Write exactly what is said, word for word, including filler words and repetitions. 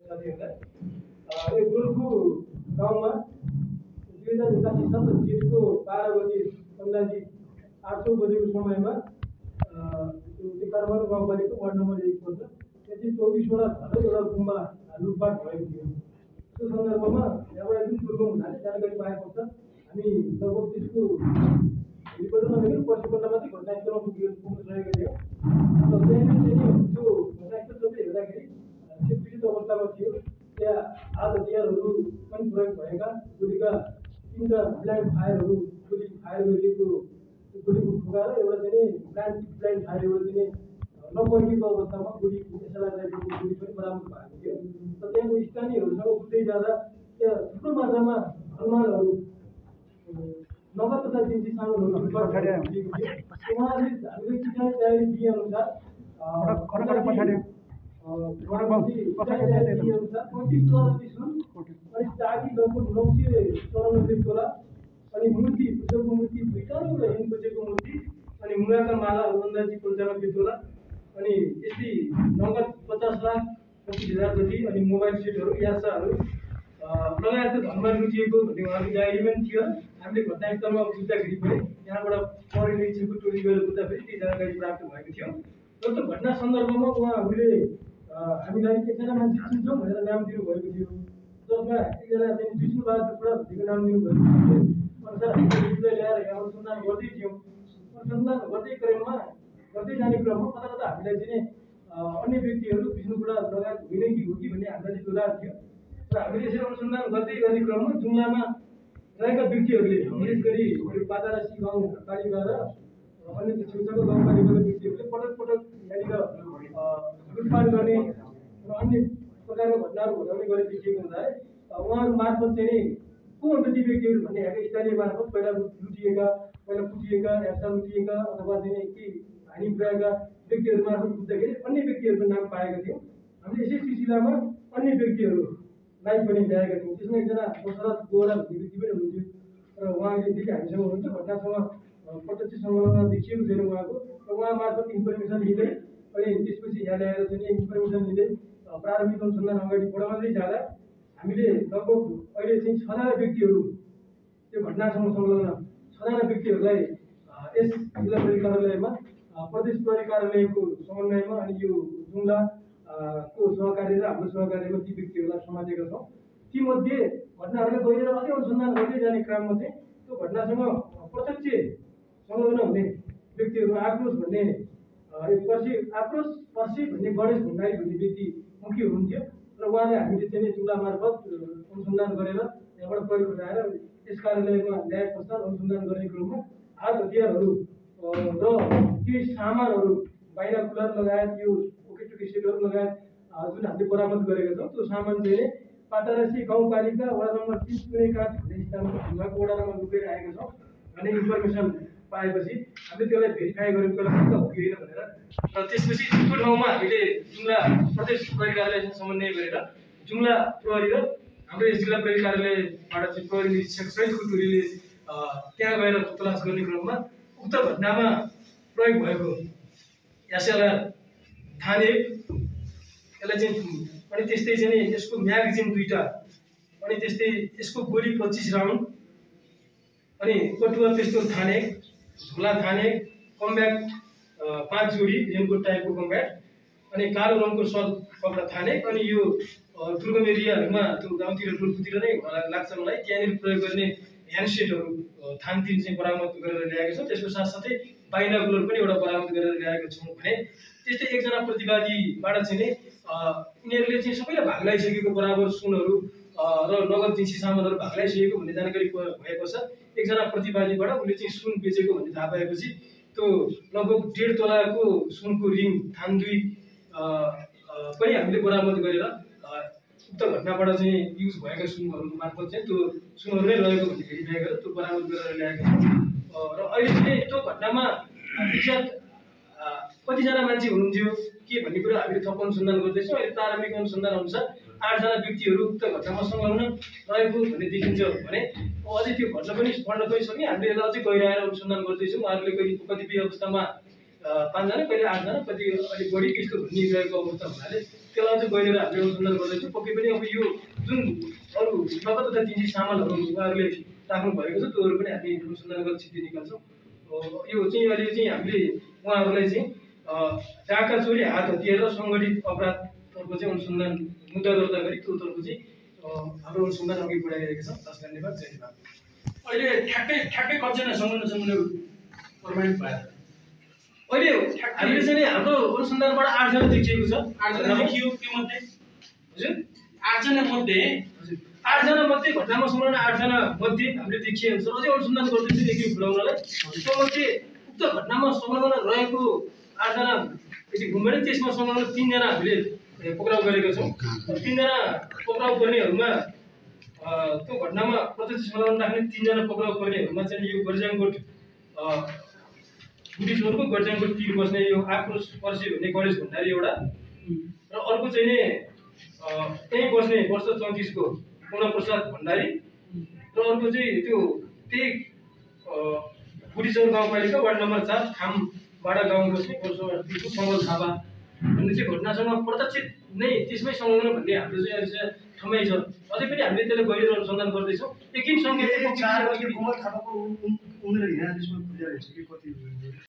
साथीहरूलाई यो गोल्फु गाउँमा दुई हजार एकासी साल जेठको बाह्र बजी अन्दाजी आठ सौ बजेको समयमा त्यो काठमाडौँ गाउँपालिका वार्ड नम्बर एक पर्छ त्यति चौबिसवटा घर एउटा गुम्बा लुटपाट भएको थियो। त्यो सन्दर्भमा यहाँबाट जुन दुर्गम हुनाले जानकारी पाएको छ हामी लगभग त्यसको भोलिपल्ट नभएको पर्सिपल्ट मात्रै घटनास्थलमा पुगेर पुग्न सकेको थियो र त्यहाँनिर चाहिँ त्यो घटनास्थल सबै हेर्दाखेरि क्षतिग्रस्त अवस्थामा थियो। त्यहाँ हात हतियारहरू पनि प्रयोग भएका गोलीका तिनवटा ब्लाइन्ड फायरहरू गोली फायर गरिएको गोलीको ठुगा र एउटा चाहिँ ब्लाइन्ड ब्लाइन्ड फायर एउटा चाहिँ नपड्किएको अवस्थामा गोली एसएलआर राइफलको गोली पनि बरामद भएको थियो। र त्यहाँको स्थानीयहरूसँग उठ्दै जाँदा त्यहाँ थुप्रो मात्रामा हनुमानहरू नगद तथा जिन्सी सामानहरू उहाँहरूले हामीले किसान तयारी दिए अनुसार अनि चाकी लगभग नौ सय चौरानब्बे तोला अनि मूर्ति बुद्धको मूर्ति दुईटा र एउटा हिमकोचेको मूर्ति अनि मुगाका मालाहरू अन्दाजी पन्चानब्बे तोला अनि यस्तै नगद पचास लाख पच्चिस हजार जति अनि मोबाइल सेटहरू यासाहरू लगायतको धनमा लुटिएको भन्ने उहाँको डायरीमा पनि थियो। हामीले घटनास्थलमा बुझ्दाखेरि पनि यहाँबाट परिनिरीक्षकको टोली गएर बुझ्दाखेरि त्यही जानकारी प्राप्त भएको थियो। र त्यो घटना सन्दर्भमा उहाँहरूले हामीलाई एकजना मान्छे चिन्छौँ भनेर नाम दिनुभएको थियो जसमा एकजना चाहिँ विष्णुबहादुर पुरा भन्नेको नाम दिनुभएको थियो। अनुसार हामीले विषय ल्याएर यहाँ अनुसन्धान गर्दै थियौँ। अनुसन्धान गर्दै क्रममा गर्दै जाने क्रममा कता कता हामीलाई चाहिँ अन्य व्यक्तिहरू विष्णु बुढा लगायत होइन कि हो कि भन्ने हामीलाई दुधार थियो। र हामीले यसरी अनुसन्धान गर्दै गर्ने क्रममा जुम्लामा रहेका व्यक्तिहरूले विशेष गरी पातारासी गाउँपालिका र अन्य छेउछाउको गाउँपालिकाका व्यक्तिहरूले पटक पटक यहाँनिर लुटपाट गर्ने र अन्य प्रकारको घटनाहरू घटाउने गरेर देखिएको हुँदा उहाँहरू मार्फत चाहिँ को हुन्छ ती व्यक्तिहरू भन्ने यहाँका स्थानीय मार्फत पहिला लुटिएका पहिला कुटिएका यासा लुटिएका अथवा चाहिँ केही हानि पुर्याएका व्यक्तिहरू मार्फत बुझ्दाखेरि अन्य व्यक्तिहरूको नाम पाएका थियौँ। हामीले यसै सिलसिलामा अन्य व्यक्तिहरूलाई पनि ल्याएका थियौँ। त्यसमा एकजना दशरथ गोरा भन्ने व्यक्ति पनि हुनुहुन्थ्यो र उहाँले देखि हामीसँग हुनुहुन्छ घटनासँग प्रत्यक्ष संलग्न देखिएको छैन उहाँको र उहाँ मार्फत इन्फर्मेसन लिँदै अनि त्यसपछि यहाँ ल्याएर चाहिँ इन्फर्मेसन लिँदै प्रारम्भिक अनुसन्धान अगाडि बढाउँदै जाँदा हामीले लगभग अहिले चाहिँ छजना व्यक्तिहरू त्यो घटनासँग संलग्न छजना व्यक्तिहरूलाई यस जिल्ला प्रहरी कार्यालयमा प्रदेश प्रहरी कार्यालयको समन्वयमा अनि यो जुम्ला को सहकारी र हाम्रो सहकार्यमा ती व्यक्तिहरूलाई समातेका छौँ। तीमध्ये घटनाहरूलाई गएर अझै अनुसन्धान गर्दै जाने क्रममा चाहिँ त्यो घटनासँग प्रत्यक्ष संलग्न हुने व्यक्तिहरू आक्रोश भन्ने पर्सि आक्रोश पर्सि भन्ने गणेश भण्डारी भन्ने व्यक्ति मुख्य हुनुहुन्थ्यो र उहाँले हामीले चाहिँ जुम्ला मार्फत अनुसन्धान गरेर यहाँबाट प्रयोग गराएर यस कार्यालयमा ल्याए पश्चात अनुसन्धान गर्ने क्रममा हात हतियारहरू र केही सामानहरू बाइनाकुलर लगायत यो ओकेटोकी सेटहरू लगायत जुन हामीले बरामद गरेका छौँ त्यो सामान चाहिँ पातारासी गाउँपालिका वडा नम्बर तिस कुनैकाठ भन्ने स्थानमा ढुङ्गाको वडा नम्बर लुकेर आएका छौँ भन्ने इन्फर्मेसन पाएपछि हामीले त्यसलाई भेरिफाई गरेर त्यसलाई पक्का हो कि होइन भनेर र त्यसपछि त्यो ठाउँमा हामीले जुम्ला प्रदेश प्रहरी कार्यालयसँग समन्वय गरेर जुम्ला प्रहरी र हाम्रो यस जिल्ला प्रहरी कार्यालयबाट चाहिँ प्रहरी निरीक्षक सहितको टोलीले त्यहाँ गएर तलास गर्ने क्रममा उक्त घटनामा प्रयोग भएको एसएलआर थाने यसलाई चाहिँ अनि त्यस्तै चाहिँ यसको म्यागजिन दुईटा अनि त्यस्तै यसको गोली पच्चिस राउन्ड अनि पटुवा पिस्तोल थाने झोला थाने कम्ब्याक्ट पाँच जोडी रेनकोट टाइपको कम्ब्याक्ट अनि कालो रङको सल कपडा थाने अनि यो दुर्गम एरियाहरूमा त्यो गाउँतिर टोलकुतिर नै लाग्छ मलाई त्यहाँनिर प्रयोग गर्ने ह्यान्डसेटहरू थान तिन चाहिँ बरामद गरेर ल्याएका छौँ। त्यसको साथसाथै बाइनाकुलर पनि एउटा बरामद गरेर ल्याएका छौँ भने त्यस्तै एकजना प्रतिवादीबाट चाहिँ नै यिनीहरूले चाहिँ सबैलाई भाग लगाइसकेको बराबर सुनहरू र नगद जिन्सी सामानहरू भाग लगाइसकेको भन्ने जानकारी भएको छ। एकजना प्रतिवादीबाट उसले चाहिँ सुन बेचेको भन्ने थाहा पाएपछि त्यो लगभग डेढ तोलाको सुनको रिङ थान दुई पनि हामीले बरामद गरेर उक्त घटनाबाट चाहिँ युज भएका सुनहरू मार्फत चाहिँ त्यो सुनहरू नै रहेको भन्ने भेरिफाई गरेर त्यो बरामद गरेर ल्याएका छौँ। र अहिले चाहिँ त्यो घटनामा एक्ज्याक्ट कतिजना मान्छे हुनुहुन्थ्यो के भन्ने कुरा हामीले थप अनुसन्धान गर्दैछौँ। अहिले प्रारम्भिक अनुसन्धान अनुसार आठजना व्यक्तिहरू उक्त घटनामा संलग्न रहेको भन्ने देखिन्छ भने अझै त्यो घटना पनि पढ्न पनि सक्ने हामीले यसलाई अझै गहिराएर अनुसन्धान गर्दैछौँ। उहाँहरूले कहिले कतिपय अवस्थामा पाँचजना कहिले आठजना कति अलिक बढी यस्तो भनिरहेको अवस्था हुनाले त्यसलाई चाहिँ गएर हामीले अनुसन्धान गर्दैछौँ। पक्कै पनि अब यो जुन अरू नगद तथा चिन्जी सामानहरू उहाँहरूले राख्नु भएको छ त्योहरू पनि हामी अनुसन्धान गरेर छिटो निकाल्छौँ। यो चाहिँ अहिले चाहिँ हामीले उहाँहरूलाई चाहिँ डाका चोरी हात हतियार र सङ्गठित अपराधतर्फ चाहिँ अनुसन्धान मुद्दा दर्ता गरी त्योतर्फ चाहिँ हाम्रो अनुसन्धान अघि बढाइरहेका छौँ। हस्, धन्यवाद, जय नेपाल। अहिले ठ्याक्कै ठ्याक्कै कतिजना संलग्नसँग प्रमाणित भयो? अहिले हामीले चाहिँ हाम्रो अनुसन्धानबाट आठजना देखिएको छ। आठजना देखियो, त्यो मध्ये हजुर आठजना मध्ये आठजना मध्ये घटनामा संलग्न आठजना मध्ये हामीले देखिए अनुसार अझै अनुसन्धान गर्दैछौँ एक एक खुलाउनलाई। त्योमध्ये उक्त घटनामा संलग्न रहेको आठजना यदि घुमेर त्यसमा संलग्न तिनजना हामीले पक्राउ गरेका छौँ। तिनजना पक्राउ पर्नेहरूमा त्यो घटनामा प्रत्यक्ष संलग्न राख्ने तिनजना पक्राउ पर्नेहरूमा चाहिँ यो गर्ज्याङकोट पुलिसहरूको गर्ज्याङकोट तिर बस्ने यो आक्रोश पर्सी भन्ने गणेश भण्डारी एउटा र अर्को चाहिँ नि त्यहीँ बस्ने वर्ष चौतिसको पूर्णप्रसाद भण्डारी र अर्को चाहिँ त्यो त्यही बुढिचौर गाउँपालिका वार्ड नम्बर चार खामबाडा गाउँ बस्ने वर्ष तिसको कमल थापा भन्ने चाहिँ घटनासँग प्रत्यक्ष नै त्यसमै संलग्न भन्ने हाम्रो चाहिँ अहिले चाहिँ ठमाइ छ। अझै पनि हामीले त्यसलाई गहिरो अनुसन्धान गर्दैछौँ। एकिन सङ्ख्या चाहिँ कमल थापाको उमेर यहाँ त्यसमा खुलेर हेर्छ कि कति